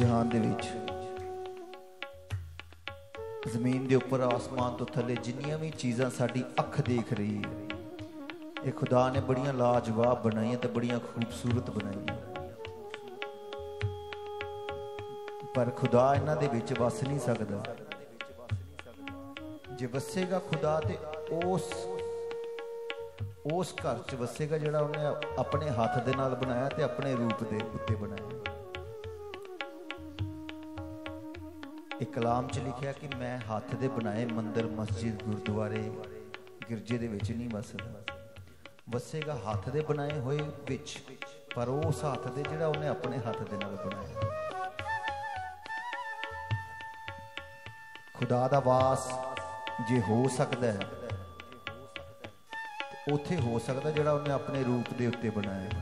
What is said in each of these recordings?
जहान दे विच जमीन के उपर आसमान तो थले जिन्नियां भी चीज़ां साडी अख देख रही है, ये खुदा ने बड़ियां लाजवाब बनाई तो बड़ियां खूबसूरत बनाई, पर खुदा इन्हां दे विच वस नहीं सकदा। जे वसेगा खुदा ते उस घर च वसेगा जिहड़ा उन्हें अपने हाथ दे नाल बनाया ते अपने रूप दे उत्ते बनाया। एक कलाम च लिखिया कि मैं हाथ दे बनाए मंदिर मस्जिद गुरुद्वारे गिरजे दे विच नहीं वसदा, वसेगा हाथ दे बनाए होए विच, पर उस हाथ दे जिहड़ा उन्हें अपने हाथ दे नाल बनाया। खुदा दा वास जे हो सकदा है उत्थे हो सकदा जिहड़ा उन्हें अपने रूप दे उत्ते बनाया।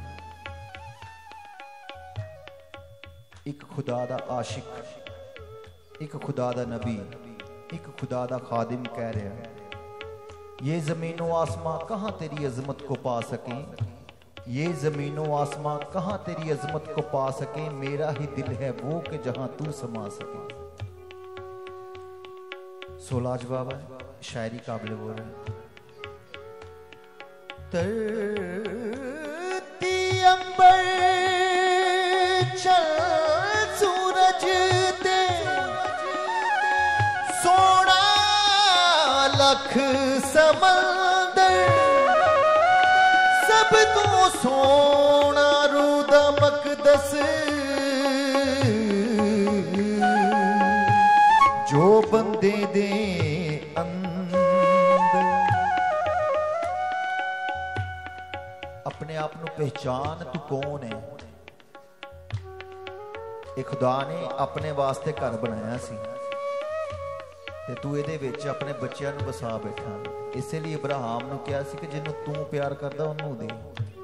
एक खुदा दा आशिक, एक खुदा दा नबी, एक खुदा दा खादिम कह रहा है, ये ज़मीनो आसमां कहाँ तेरी अजमत को पा सके, ये ज़मीनो आसमां कहाँ तेरी अजमत को पा सके, मेरा ही दिल है वो कि जहाँ तू समा सके। सो लाजवाब है, शायरी काबिल बोल रहे हैं। तरती अंबर चल सूरज दे सोना लख समंदर, सब तो सोना रूदा मकदस, जो बंदे दे अंदर। अपने आप को पहचान, तू कौन है। ये खुदा ने अपने वास्ते घर बनाया सी ते तू इहदे विच अपने बच्चों को वसा बैठा। इसलिए इब्राहिम ने कहा सी कि जिन्हों तू प्यार करदा उन्होंने दे।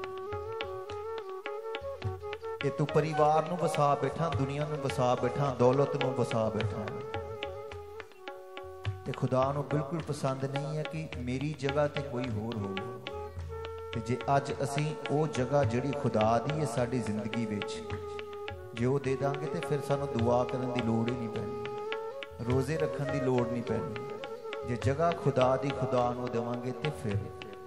कि तू परिवार को वसा बैठा, दुनिया को वसा बैठा, दौलत को वसा बैठा। ते खुदा नूं बिल्कुल पसंद नहीं है कि मेरी जगह ते कोई होर हो। ते जे अज असी वो जगह जिहड़ी खुदा दी है साडी जिंदगी विच जे वो दे दांगे तो फिर सानू दुआ करन दी लोड़ ही नहीं पैनी, रोजे रखन दी लोड़ नहीं पैनी। जे जगह खुदा दी खुदा नूं देवांगे तो फिर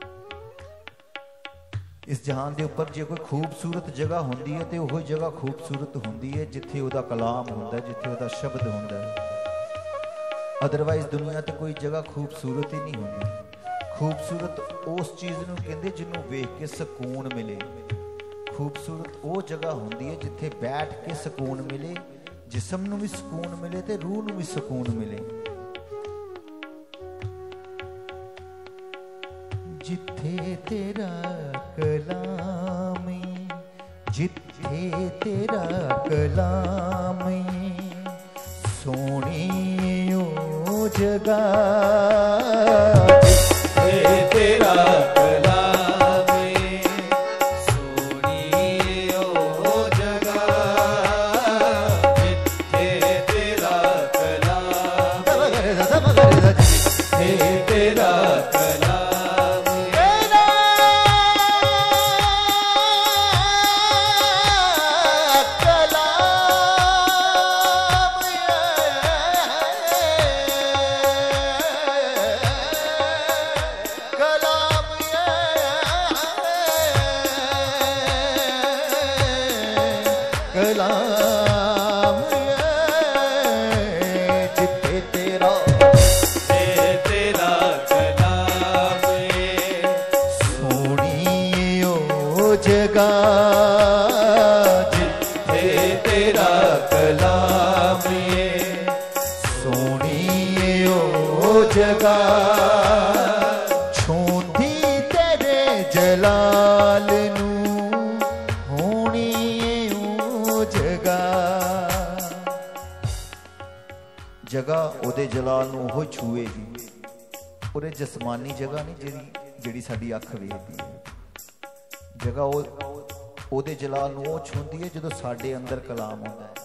इस जहान के उपर जे कोई खूबसूरत जगह होंदी है तो वही जगह खूबसूरत होंदी है जिथे उहदा कलाम हुंदा है, जिथे उहदा शब्द हुंदा है। अदरवाइज दुनिया तो कोई जगह खूबसूरत ही नहीं होंदी। खूबसूरत उस चीज़ नूं कहंदे जिन्हों वेख के सुकून मिले। खूबसूरत वो जगह होंदी है जिथे बैठ के सुकून मिले, जिसम नूं भी सुकून मिले ते रूह नूं भी सुकून मिले। जिथे तेरा कलाम, जिथे तेरा कलाम, सोनी ओ जगह, जिथे तेरा कलाम, सोनी ओ जगह, जिथे तेरा कलाम, जिथे तेरा कलाम। जगह उहदे जलाल नूं ओह छूएगी। उहदे जसमानी जगह नहीं जिहड़ी साडी अख वेखदी है। जगह उहदे जलाल नूं ओह छूंदी है जदों साडे अंदर कलाम हुंदा है।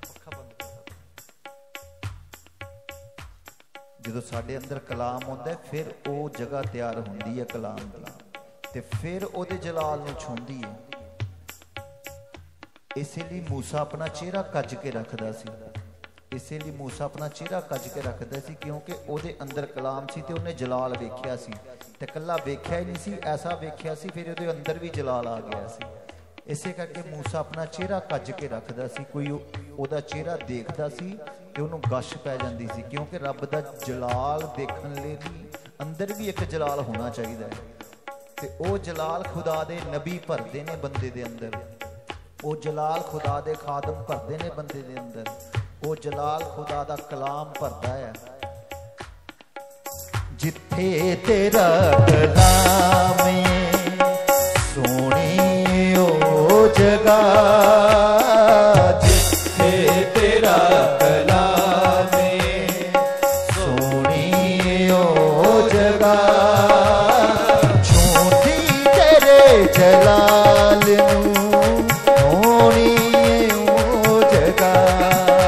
जदों साडे अंदर कलाम हुंदा है फिर वो जगह तैयार हुंदी है कलाम दी, ते फिर उहदे जलाल नूं छूंदी है। इसे लिए मूसा अपना चेहरा कज के रखता सी, इसे लिए मूसा अपना चेहरा कज के रखता सी क्योंकि ਉਹਦੇ अंदर कलाम सी ते ਉਹਨੇ जलाल वेख्या सी ते कल्ला वेख्या ही नहीं सी, ऐसा वेख्या सी फिर ਉਹਦੇ अंदर भी जलाल आ गया सी। इसे करके मूसा अपना चेहरा कज के रखता सी, कोई ਉਹਦਾ चेहरा देखता सी कि ਉਹਨੂੰ गश पै जाती सी क्योंकि रब दा जलाल देखने लिए अंदर भी एक जलाल होना चाहिए ते ਉਹ जलाल खुदा दे नबी भरते ने बंदे दे अंदर, वो जलाल खुदा दे खादम भरते ने बंदे दे अंदर, वो जलाल खुदा दा कलाम भरदा है। जिथे तेरा कलाम सोनी ओ जगह, जिथे तेरा कलाम सोनी ओ जगह, छूटी तेरे जलाल नू होनी ओ जगह,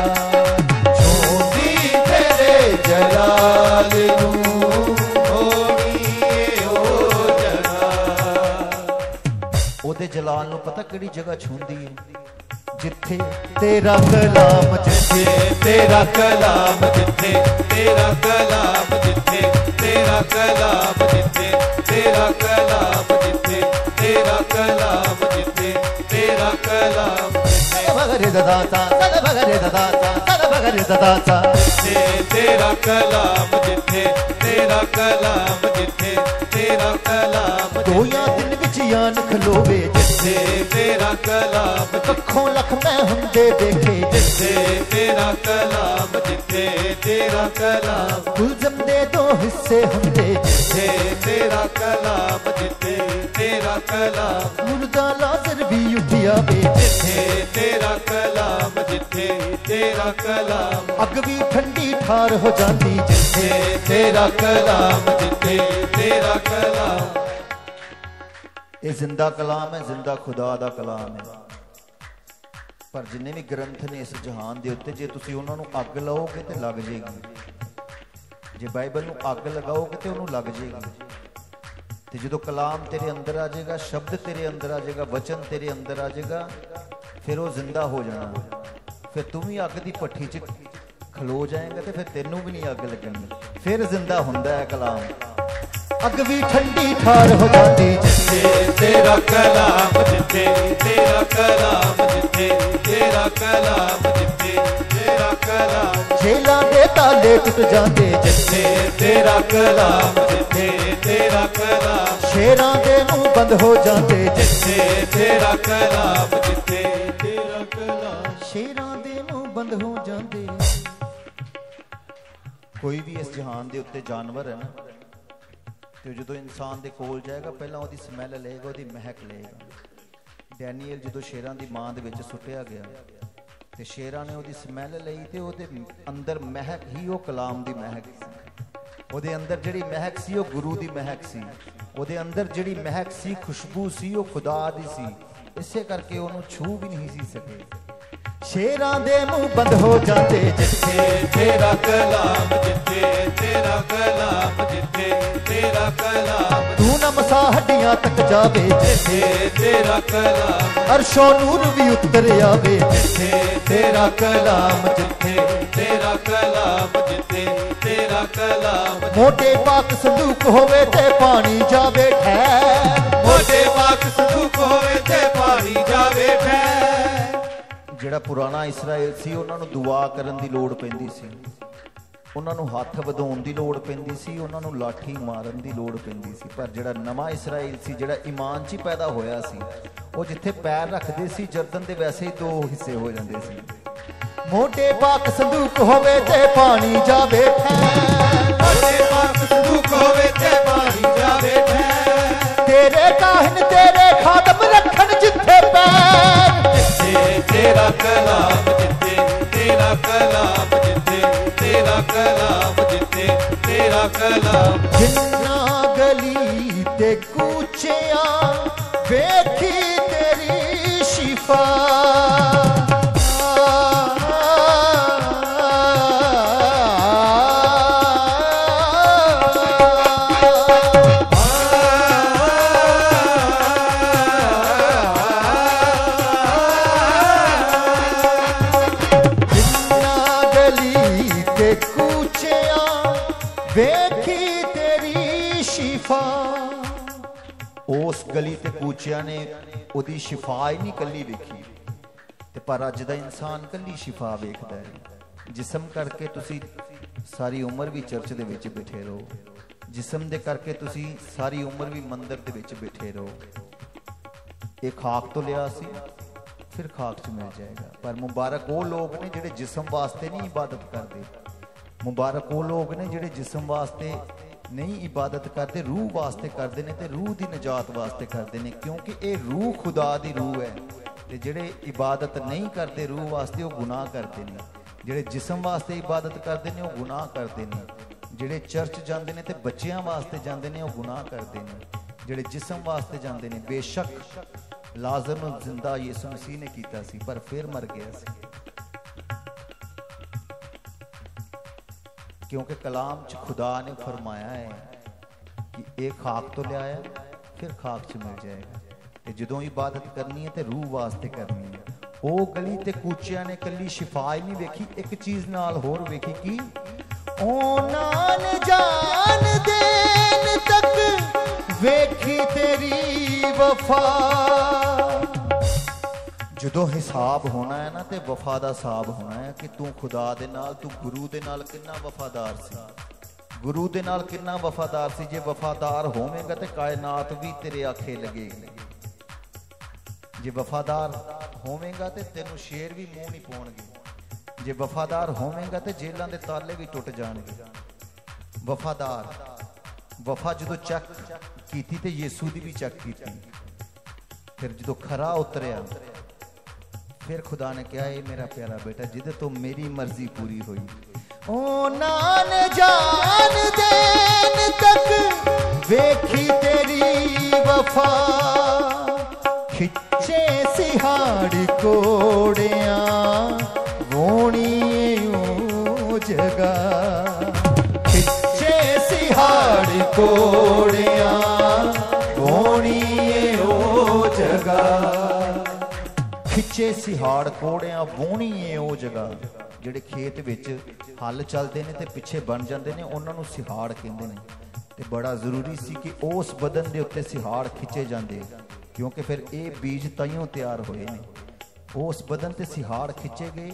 छूटी तेरे जलाल नू होनी ओ जगह। ओदे जलाल नू पता किहड़ी जगह छूंदी है? जिथे तेरा कलाम, जिथे तेरा कलाम, जिथे तेरा कलाम, जिथे तेरा कलाम, जिथे तेरा कलाम, जिथे तेरा कलाम, जिथे तेरा कलाम, बगरे दाता सद बगरे दाता सद बगरे दाता, जिथे तेरा कलाम, जिथे तेरा कलाम, जिथे तेरा कलाम, दो या दिन विच यान खलोवे, जिथे तेरा कलाम, अखों लख मैं हुंदे देखे, जिथे तेरा कलाम, जिथे तेरा कलाम, गुलजम दे दो हिस्से हुंदे, जिथे तेरा कलाम, जिथे तेरा कलाम, मुर्दा लाज़र भी उठिया वे, जिथे तेरा कलाम, जिथे तेरा कलाम, अग भी ठंडी ठार हो जाती, जिथे तेरा कलाम, जिथे तेरा कलाम। ये जिंदा कलाम है, जिंदा खुदा दा कलाम है। पर जिन्ने भी ग्रंथ ने इस जहान के उत्ते जे तुसीं उन्हां नूं अग लाओगे तो लग जाएगी, जे बाइबल नूं अग लगाओगे तो उन्होंने लग जाएगी। तो जो कलाम तेरे अंदर आ जाएगा, शब्द तेरे अंदर आ जाएगा, वचन तेरे अंदर आ जाएगा, फिर वो जिंदा हो जाना, फिर तू भी अग की भट्ठी च खलो जाएगा तो फिर तेनों भी नहीं अग लगनी, फिर जिंदा हुंदा है कलाम। अग भी ठंडी ठार हो जाती, जिथे तेरा कलाम, जिथे तेरा कलाम, जिथे तेरा कलाम, जिथे तेरा कलाम, जेलां दे ताले टुट जाते, जिथे तेरा कलाम, जिथे तेरा कलाम, शेरां दे मुंह बंद हो जाते, जिथे तेरा कलाम, जिथे तेरा कलाम, शेरां दे मुंह बंद हो जाते। कोई भी इस जहान दे उत्ते जानवर है ना, तो जो इंसान के कोल जाएगा पहला वो समैल लेगा, वो महक लेगा। डैनियल जो शेरां की मां दे विच सुटिया गया तो शेरां ने वो समैल लई तो वो अंदर महक ही वो कलाम की महक सी, वो अंदर जिहड़ी महक सी वो गुरु की महक सी, वो अंदर जिहड़ी महक सी खुशबू सी वो खुदा दी सी, इसे करके उन्होंने छू भी नहीं सी सके। शेरां दे मुंह बंद हो जाते, जिथे तेरा कलाम, जिथे तेरा कलाम, जिथे तेरा कलाम, तू ना मसा हड्डियां तक जावे, जिथे तेरा कलाम, अर्शों नूर भी उतर आवे, जिथे तेरा कलाम, जिथे तेरा कलाम, जिथे तेरा कलाम, मोटे पाक संदूक होवे ते पानी जावे ठहर, मोटे पाक संदूक होवे ते पानी जावे ठहर। जिहड़ा पुराना इसराइल सी उन्होंने दुआ करन दी लोड़ पैंदी सी, उन्होंने हथ वधाउण दी लोड़ पैंदी सी, उन्होंने लाठी मारन दी लोड़ पैंदी सी। पर जिहड़ा नवा इसराइल सी, जिहड़ा ईमान च पैदा होया सी, वो जिथे पैर रखदे सी जरदन दे वैसे ही दो हिस्से हो जांदे सी। मोटे पाक संदूक होवे ते पानी जावे ठहर, मोटे पाक संदूक होवे ते पानी जावे ठहर, तेरे काहिन तेरे खादम रखन जिथे पैर, तेरा कलाम, जिथे तेरा कलाम, जिथे तेरा कलाम, जिथे तेरा कलाम, जिन्ना गली ते कूचिया वेखी तेरी शिफा, उस गली ते कूचिया ने उहदी शिफा ही नहीं कली वेखी, ते पर अज दा इंसान कली शिफा वेखदा है। जिसम करके तुसी सारी उम्र भी चर्च दे विच बैठे रहो, जिसम दे करके तुसी सारी उम्र भी मंदिर दे विच बैठे रहो। ये खाक तो लिया सी, फिर खाक च मिल जाएगा। पर मुबारक वो लोग ने जिहड़े जिसम वास्ते नहीं इबादत करते, मुबारक वो लोग ने जिहड़े जिसम वास्ते नहीं इबादत करते, रूह वास्ते करते हैं, तो रूह की निजात वास्ते करते हैं, क्योंकि ये रूह खुदा दी रूह है। तो जिहड़े इबादत नहीं करते रूह वास्ते, वो गुनाह करते हैं। जिहड़े जिसम वास्ते इबादत करते हैं, वो गुनाह करते हैं। जिहड़े चर्च जाते हैं तो बच्चों वास्ते जाते हैं, वो गुनाह करते हैं। जिहड़े जिसम वास्ते जाते हैं, बेशक लाजर नूं जिंदा यीशु मसीह ने किया सी, पर फिर मर गया सी, क्योंकि कलाम च खुदा ने फरमाया है कि एक खाक तो लिया फिर खाक च मिल जाएगा। तो जदों इबादत करनी है तो रूह वास्ते करनी है। वो गली ते कूचिया ने कली शिफा ही नहीं वेखी, एक चीज नाल होर वेखी कि ओना ने जान देन तक वेखी तेरी वफा। जो हिसाब होना है ना, तो वफा का हिसाब होना है कि तू खुदा दे नाल, तू गुरु दे नाल कितना वफादार सी, गुरु दे नाल कितना वफादार सी। जे वफादार होवेगा तो कायनात भी तेरे आखे लगेगी। जे वफादार होवेगा तो तेनों शेर भी मुंह नहीं पाउणगे। जे वफादार होवेगा तो जेलों के ताले भी टुट जाएंगे। वफादार वफा जो चेक की तो यीशु की भी चेक की, फिर जो खरा उतरिया फिर खुदा ने कहा ये मेरा प्यारा बेटा जिदे तो मेरी मर्जी पूरी हुई। ओ नान जान देन तक वेखी तेरी वफा, खिच्चे सिहाड़ कोड़िया वोणी जगा, खिच्चे सिहाड़ कोड़िया वोणी जगा। खिच्चे सिहाड़ कोड़िया वोणी है वो जगह, जिहड़े खेत विच हल चलते हैं तो पिछे बन जाते हैं, उन्होंने सिहाड़ कहते हैं। तो बड़ा जरूरी सी कि उस बदन के उत्ते सिहाड़ खिंचे जाते, क्योंकि फिर ये बीज ताइयों तैयार होए ने। उस बदन ते सिहाड़ खिंचे गए,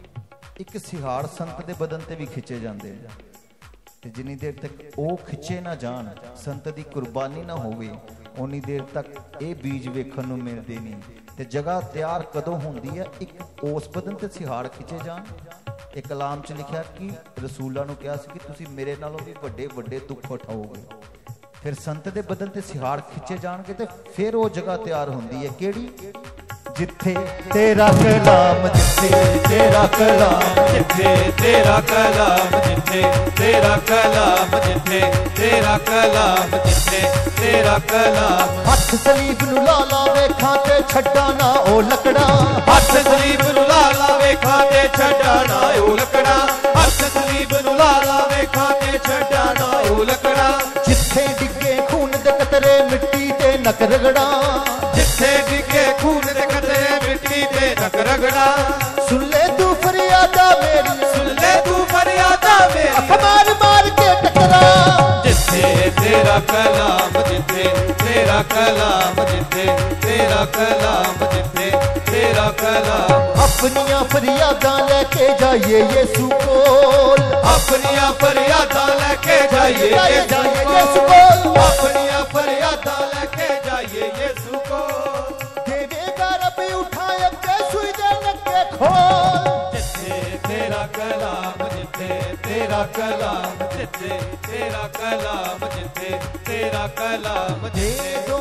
एक सिहाड़ संत के बदन ते भी खिंचे जाते हैं। तो जिन्नी देर तक वो खिंचे ना जान, संत की कुर्बानी ना होवे, उन्नी देर तक ये बीज वेखण नूं मिलदे नहीं। तो जगह तैयार कदों होंदी है, एक उस बदन ते सिहाड़ खिंचे जान। एक कलाम च लिखा कि रसूलों ने कहा कि तुसी मेरे नालों भी वड्डे वड्डे दुख उठाओगे। फिर संत दे बदन ते सिहाड़ खिंचे जाणगे तो फिर वो जगह तैयार होंदी है, केड़ी जिथे तेरा कलाम, जिथे तेरा कलाम, जिथे तेरा कलाम, जिथे तेरा कलाम, जिथे तेरा कलाम, जिथे तेरा कलाम। हथ सलीब नूं ला ला वेखां ते छड्डा ना ओ लकड़ा, हथ सलीब नूं ला ला वेखां ते छड्डा ना ओ लकड़ा, हथ सलीब नूं ला ला वेखां ते छड्डा ना ओ लकड़ा। जिथे डिगे खून दे कतरे मिट्टी ते नक रगड़ा, जिथे डिगे खून दे कतरे मिट्टी ते नक रगड़ा। सुन ले तू फरियादा मेरी, सुन ले तू फरियादा मेरी, अख मार मार के टकरा। जिथे तेरा कलाम, जिथे तेरा कलाम, जिथे तेरा कलाम, जिथे तेरा कलाम। अपनियां फरियादां लेके जाइए यीशु कोल, अपनियां फरियादां लेके जाइए यीशु कोल, अपनियां फरियादां लेके जाइए यीशु को। देवेगा रब उठाए के सुई दे नक्के खोल। जिथे तेरा कलाम, जिथे तेरा कलाम, जिथे तेरा कलाम, जिथे तेरा कलाम। दे दो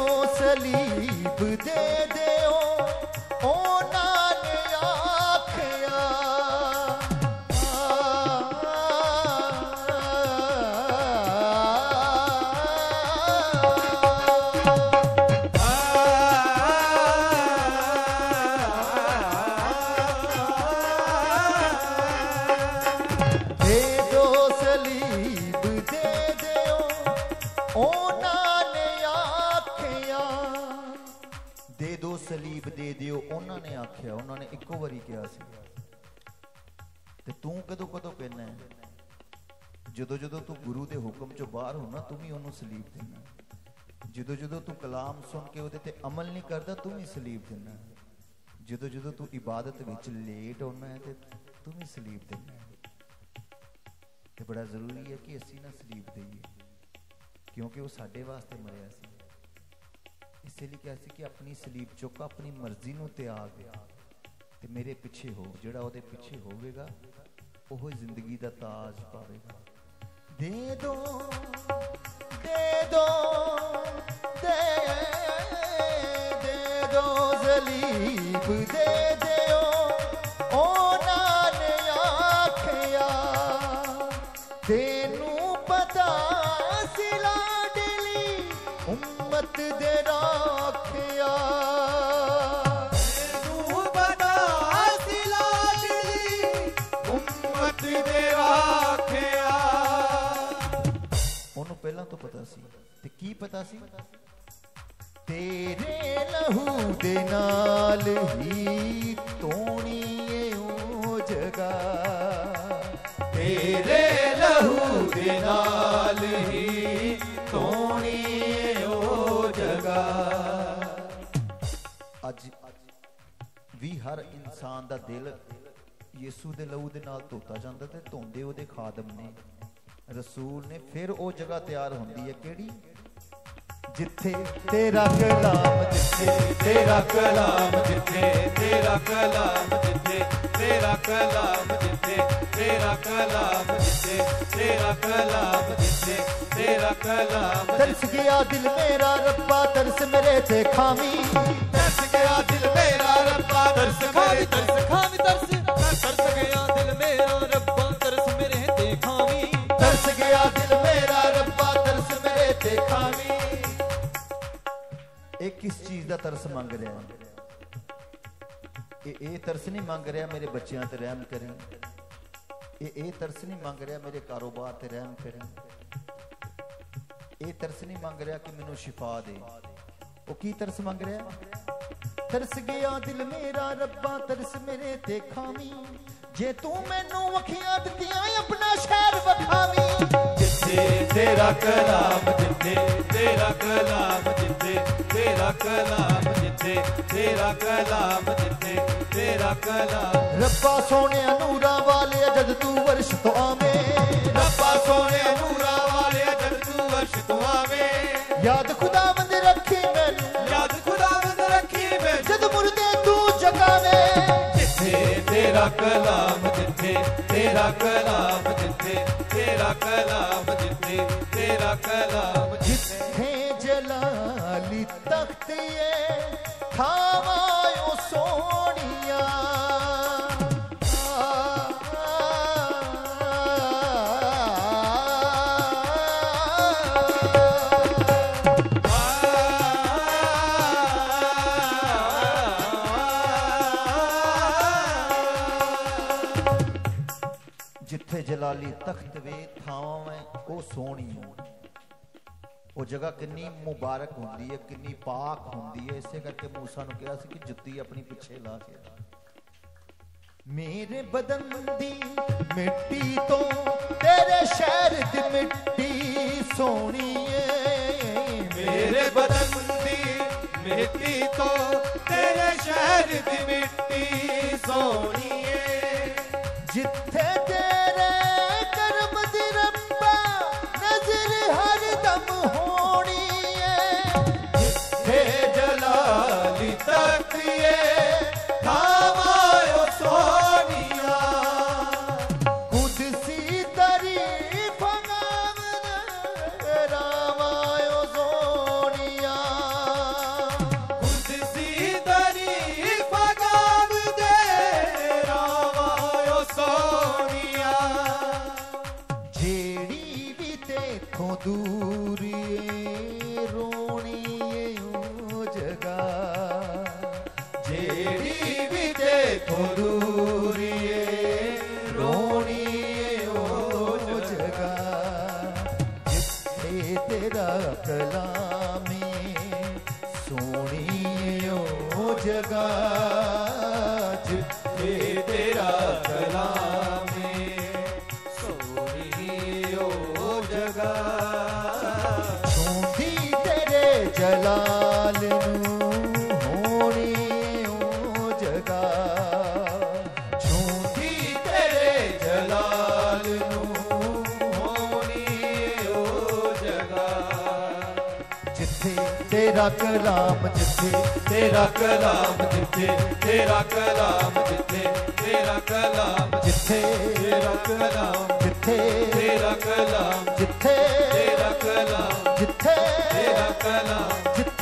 सलीब दे दियो ओना ने आखिया, दे दो सलीब दे दियो ओना ने आखिया। दे दो सलीब दे दियो उन्होंने आख्या, उन्होंने इको बारी कहा सी। ते तू कदों कदों कहना है, जदों जदों तू गुरु के हुक्म चो बाहर होना, तू भी उन्होंने सलीब देना। ਜਦੋਂ ਜਦੋਂ ਤੂੰ ਕਲਾਮ ਸੁਣ ਕੇ ਉਹਦੇ ਤੇ ਅਮਲ ਨਹੀਂ ਕਰਦਾ ਤੂੰ ਵੀ ਸਲੀਬ ਦਿੰਦਾ। ਜਦੋਂ ਜਦੋਂ ਤੂੰ ਇਬਾਦਤ ਵਿੱਚ ਲੇਟ ਹੋਣਾ ਹੈ ਤੇ ਤੂੰ ਵੀ ਸਲੀਬ ਦਿੰਦਾ। ਤੇ ਬੜਾ ਜ਼ਰੂਰੀ ਹੈ ਕਿ ਅਸੀਂ ਨਾ ਸਲੀਬ ਦਈਏ, ਕਿਉਂਕਿ ਉਹ ਸਾਡੇ ਵਾਸਤੇ ਮਰਿਆ ਸੀ। ਇਸੇ ਲਈ ਕਿਹਾ ਸੀ ਕਿ ਆਪਣੀ ਸਲੀਬ ਚੁੱਕ, ਆਪਣੀ ਮਰਜ਼ੀ ਨੂੰ ਤਿਆਗ ਤੇ ਮੇਰੇ ਪਿੱਛੇ ਹੋ। ਜਿਹੜਾ ਉਹਦੇ ਪਿੱਛੇ ਹੋਵੇਗਾ ਉਹ ਜ਼ਿੰਦਗੀ ਦਾ ਤਾਜ ਪਾਵੇਗਾ। ਦੇ ਦੋ ਦੇ ਦੋ ਦੇ ਦੋ ਜ਼ਲੀਬ ਦੇ ਦਿਓ, ਉਹਨਾਂ ਨੇ ਆਖਿਆ ਤੈਨੂੰ ਪਤਾ ਸੀ ਲਾਡਲੀ ਉਮਤ ਦੇ ਰਾਖਿਆ। ਤੈਨੂੰ ਪਤਾ ਸੀ ਲਾਡਲੀ ਉਮਤ ਦੇ ਰਾਖਿਆ। ਉਹਨੂੰ ਪਹਿਲਾਂ ਤੋਂ ਪਤਾ ਸੀ। ਤੇ ਕੀ ਪਤਾ ਸੀ? ਤੇਰੇ ਲਹੂ ਦੇ ਨਾਲ ਹੀ ਧੋਣੀ ਏ ਉਹ ਜਗ੍ਹਾ, ਤੇਰੇ ਲਹੂ ਦੇ ਨਾਲ ਹੀ ਧੋਣੀ ਏ ਉਹ ਜਗ੍ਹਾ। ਅੱਜ ਵੀ ਹਰ ਇਨਸਾਨ ਦਾ ਦਿਲ ਯਿਸੂ ਦੇ ਲਹੂ ਦੇ ਨਾਲ ਧੋਤਾ ਜਾਂਦਾ ਤੇ ਧੋਂਦੇ ਉਹਦੇ ਖਾਦਮ ਨੇ, ਰਸੂਲ ਨੇ। ਫਿਰ ਉਹ ਜਗ੍ਹਾ ਤਿਆਰ ਹੁੰਦੀ ਹੈ ਕਿਹੜੀ? ਜਿੱਥੇ ਤੇਰਾ ਕਲਾਮ, ਜਿੱਥੇ ਤੇਰਾ ਕਲਾਮ, ਜਿੱਥੇ ਤੇਰਾ ਕਲਾਮ, ਜਿੱਥੇ ਤੇਰਾ ਕਲਾਮ, ਜਿੱਥੇ ਤੇਰਾ ਕਲਾਮ, ਜਿੱਥੇ ਤੇਰਾ ਕਲਾਮ, ਜਿੱਥੇ ਤੇਰਾ ਕਲਾਮ। ਤਰਸ ਗਿਆ ਦਿਲ ਮੇਰਾ ਰੱਬਾ, ਤਰਸ ਮੇਰੇ ਤੇ ਖਾਵੀ। ਤਰਸ ਗਿਆ ਦਿਲ ਮੇਰਾ ਰੱਬਾ, ਤਰਸ ਖਾਵੀ, ਤਰਸ ਖਾਵੀ, ਤਰਸ ਗਿਆ ਦਿਲ ਮੇਰਾ ਰੱਬਾ, ਤਰਸ ਮੇਰੇ ਤੇ ਖਾਵੀ। ਤਰਸ ਗਿਆ ਦਿਲ ਮੇਰਾ ਰੱਬਾ, ਤਰਸ ਮੇਰੇ ਤੇ ਖਾਵੀ। ਇਹ ਕਿਸ ਚੀਜ਼ ਦਾ ਤਰਸ ਮੰਗ ਰਿਹਾ ਹੈ? ਇਹ ਤਰਸ ਨਹੀਂ ਮੰਗ ਰਿਹਾ ਮੇਰੇ ਬੱਚਿਆਂ ਤੇ ਰਹਿਮ ਕਰੀ। ਇਹ ਤਰਸ ਨਹੀਂ ਮੰਗ ਰਿਹਾ ਮੇਰੇ ਕਾਰੋਬਾਰ ਤੇ ਰਹਿਮ ਕਰੀ। ਇਹ ਤਰਸ ਨਹੀਂ ਮੰਗ ਰਿਹਾ ਕਿ ਮੈਨੂੰ ਸ਼ਿਫਾ ਦੇ। ਉਹ ਕੀ ਤਰਸ ਮੰਗ ਰਿਹਾ? ਤਰਸ ਗਿਆ ਦਿਲ ਮੇਰਾ ਰੱਬਾ, ਤਰਸ ਮੇਰੇ ਤੇ ਖਾਵੀ। ਜੇ ਤੂੰ ਮੈਨੂੰ ਅੱਖੀਆਂ ਦਿੱਤੀਆਂ ਆਪਣਾ ਸ਼ਹਿਰ ਵਿਖਾਵੀ। ਜਿੱਥੇ ਤੇਰਾ ਕਲਾਮ, ਜਿੱਥੇ ਤੇਰਾ ਕਲਾਮ, ਜਿੱਥੇ ਤੇਰਾ ਕਲਾਮ, ਜਿੱਥੇ ਤੇਰਾ ਕਲਾਮ, ਜਿੱਥੇ ਤੇਰਾ ਕਲਾਮ। ਰੱਬਾ ਸੋਹਣਿਆ ਨੂਰਾਂ ਵਾਲਿਆ ਜਦ ਤੂੰ ਵਰਸ਼ ਤੋਂ ਆਵੇਂ, ਰੱਬਾ ਸੋਹਣਿਆ ਨੂਰਾਂ ਵਾਲਿਆ ਜਦ ਤੂੰ ਵਰਸ਼ ਤੋਂ ਆਵੇਂ। ਯਾਦ ਖੁਦਾਵੰਦ ਰੱਖੀ ਮੈਨੂੰ, ਯਾਦ ਖੁਦਾਵੰਦ ਰੱਖੀ ਮੈਨੂੰ, ਜਦ ਮੁਰਦੇ ਤੂੰ ਜਗਾਵੇਂ। ਜਿੱਥੇ ਤੇਰਾ ਕਲਾਮ, ਜਿੱਥੇ ਤੇਰਾ ਕਲਾਮ, ਜਿੱਥੇ ਤੇਰਾ ਕਲਾਮ, ਜਿੱਥੇ ਤੇਰਾ ਕਲਾਮ। ਜਿੱਥੇ ਜਲਾਲੀ ਤਖਤ ਏ ਥਾਵਾਂ ਓ ਸੋਹਣੀਆਂ, ਜਿੱਥੇ ਜਲਾਲੀ ਤਖਤ ਵੇ ਥਾਵਾਂ ਉਹ ਸੋਹਣੀਆਂ। ਉਹ ਜਗ੍ਹਾ ਕਿੰਨੀ ਮੁਬਾਰਕ ਹੁੰਦੀ ਹੈ, ਕਿੰਨੀ ਪਾਕ ਹੁੰਦੀ ਹੈ। ਇਸੇ ਕਰਕੇ ਮੂਸਾ ਨੂੰ ਕਿਹਾ ਸੀ ਕਿ ਜੁੱਤੀ ਆਪਣੀ ਪਿੱਛੇ ਲਾ ਕੇ। ਮੇਰੇ ਬਦਨ ਦੀ ਮਿੱਟੀ ਤੋਂ ਤੇਰੇ ਸ਼ਹਿਰ ਦੀ ਮਿੱਟੀ ਸੋਹਣੀ ਏ। ਮੇਰੇ ਬਦਨ ਦੀ ਮਿੱਟੀ ਤੋਂ ਤੇਰੇ ਸ਼ਹਿਰ ਦੀ ਮਿੱਟੀ ਸੋਹਣੀ ਏ। ਜਿੱਥੇ ਤੇਰੇ ਕਰਮ ਦੀ ਰੱਬਾ ਨਜ਼ਰ ਹਰਦਮ ਹੋਣੀ ਏ। ਜਿੱਥੇ ਜਲਾਲੀ ਤਖਤ ਏ ਥਾਵਾਂ ਓ ਸੋਹਣੀਆਂ। ਕੁਦਸੀ ਤਾਰੀਫਾਂ ਗਾਵਨ ਰਾਵਾਂ ਓ ਸੋਹਣੀਆਂ। ਕੁਦਸੀ ਤਾਰੀਫਾਂ ਗਾਵਦੇ ਰਾਵਾਂ ਓ ਸੋਹਣੀਆਂ। ਜਿਹੜੀ ਵੀ ਤੇਥੋਂ ਦੂਰ ਏ ਰੋਣੀ ਏ ਉਹ ਜਗ੍ਹਾ। ਜਿਹੜੀ ਵੀ ਤੇਥੋਂ ਦੂਰ ਏ ਰੋਣੀ ਏ ਉਹ ਜਗ੍ਹਾ। ਜਿੱਥੇ ਤੇਰਾ ਕਲਾਮ ਏ ਸੋਹਣੀ ਏ ਉਹ ਜਗ੍ਹਾ। ਜਿੱਥੇ ਤੇਰਾ ਕਲਾਮ ਏ ਸੋਹਣੀ ਓ ਜਗ੍ਹਾ। ਛੂੰਦੀ ਤੇਰੇ ਜਲਾਲ ਨੂੰ ਹੋਣੀ ਉਹ ਜਗਾ, ਝੂਠੀ ਤੇਰੇ ਜਲਾਲ ਨੂੰ ਹੋਣੀ ਉਹ ਜਗਾ, ਜਿੱਥੇ ਤੇਰਾ ਕਲਾਮ, ਜਿੱਥੇ ਤੇਰਾ ਕਲਾਮ, ਜਿੱਥੇ ਤੇਰਾ ਕਲਾਮ, ਜਿੱਥੇ ਤੇਰਾ ਕਲਾਮ, ਜਿੱਥੇ ਤੇਰਾ ਕਲਾਮ, ਜਿੱਥੇ ਤੇਰਾ ਕਲਾਮ, ਜਿੱਥੇ ਤੇਰਾ ਕਲਾਮ, ਜਿੱਥੇ ਤੇਰਾ ਕਲਾਮ, ਜਿੱਥੇ